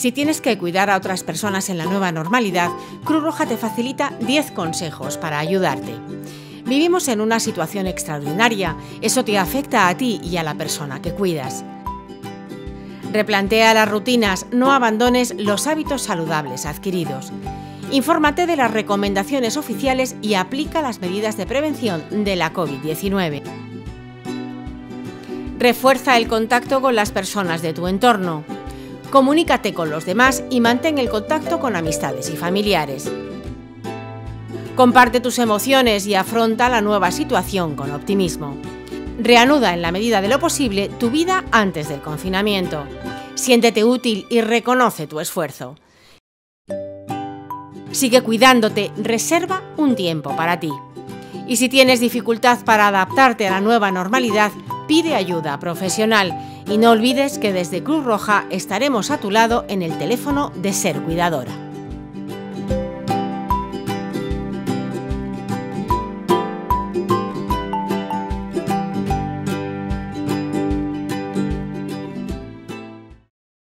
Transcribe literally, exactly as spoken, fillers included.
Si tienes que cuidar a otras personas en la nueva normalidad, Cruz Roja te facilita diez consejos para ayudarte. Vivimos en una situación extraordinaria, eso te afecta a ti y a la persona que cuidas. Replantea las rutinas, no abandones los hábitos saludables adquiridos. Infórmate de las recomendaciones oficiales y aplica las medidas de prevención de la COVID diecinueve. Refuerza el contacto con las personas de tu entorno. Comunícate con los demás y mantén el contacto con amistades y familiares. Comparte tus emociones y afronta la nueva situación con optimismo. Reanuda en la medida de lo posible tu vida antes del confinamiento. Siéntete útil y reconoce tu esfuerzo. Sigue cuidándote, reserva un tiempo para ti. Y si tienes dificultad para adaptarte a la nueva normalidad, pide ayuda profesional y no olvides que desde Cruz Roja estaremos a tu lado en el teléfono de Ser Cuidadora.